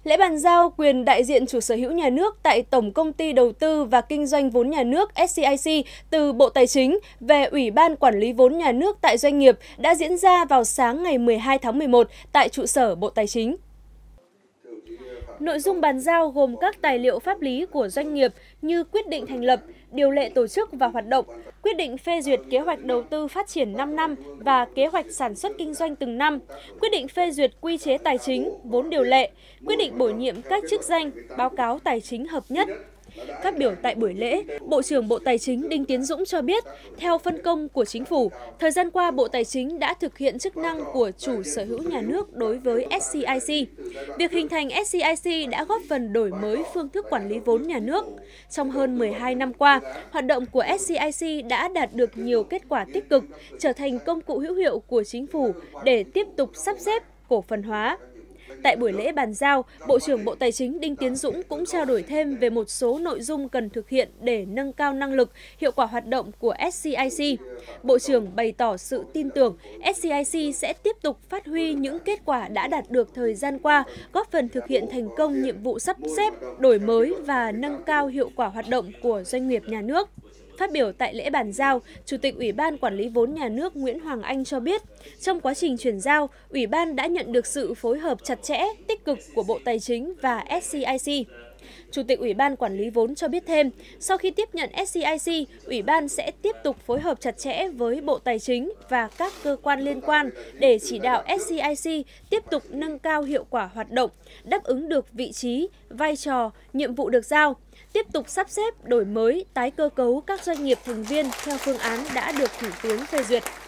Lễ bàn giao quyền đại diện chủ sở hữu nhà nước tại Tổng Công ty Đầu tư và Kinh doanh vốn nhà nước SCIC từ Bộ Tài chính về Ủy ban Quản lý vốn nhà nước tại doanh nghiệp đã diễn ra vào sáng ngày 12 tháng 11 tại trụ sở Bộ Tài chính. Nội dung bàn giao gồm các tài liệu pháp lý của doanh nghiệp như quyết định thành lập, điều lệ tổ chức và hoạt động, quyết định phê duyệt kế hoạch đầu tư phát triển 5 năm và kế hoạch sản xuất kinh doanh từng năm, quyết định phê duyệt quy chế tài chính, vốn điều lệ, quyết định bổ nhiệm các chức danh, báo cáo tài chính hợp nhất. Phát biểu tại buổi lễ, Bộ trưởng Bộ Tài chính Đinh Tiến Dũng cho biết, theo phân công của Chính phủ, thời gian qua Bộ Tài chính đã thực hiện chức năng của chủ sở hữu nhà nước đối với SCIC. Việc hình thành SCIC đã góp phần đổi mới phương thức quản lý vốn nhà nước. Trong hơn 12 năm qua, hoạt động của SCIC đã đạt được nhiều kết quả tích cực, trở thành công cụ hữu hiệu của Chính phủ để tiếp tục sắp xếp, cổ phần hóa. Tại buổi lễ bàn giao, Bộ trưởng Bộ Tài chính Đinh Tiến Dũng cũng trao đổi thêm về một số nội dung cần thực hiện để nâng cao năng lực, hiệu quả hoạt động của SCIC. Bộ trưởng bày tỏ sự tin tưởng SCIC sẽ tiếp tục phát huy những kết quả đã đạt được thời gian qua, góp phần thực hiện thành công nhiệm vụ sắp xếp, đổi mới và nâng cao hiệu quả hoạt động của doanh nghiệp nhà nước. Phát biểu tại lễ bàn giao, Chủ tịch Ủy ban Quản lý vốn nhà nước Nguyễn Hoàng Anh cho biết, trong quá trình chuyển giao, Ủy ban đã nhận được sự phối hợp chặt chẽ, tích cực của Bộ Tài chính và SCIC. Chủ tịch Ủy ban Quản lý vốn cho biết thêm, sau khi tiếp nhận SCIC, Ủy ban sẽ tiếp tục phối hợp chặt chẽ với Bộ Tài chính và các cơ quan liên quan để chỉ đạo SCIC tiếp tục nâng cao hiệu quả hoạt động, đáp ứng được vị trí, vai trò, nhiệm vụ được giao, tiếp tục sắp xếp, đổi mới, tái cơ cấu các doanh nghiệp thành viên theo phương án đã được Thủ tướng phê duyệt.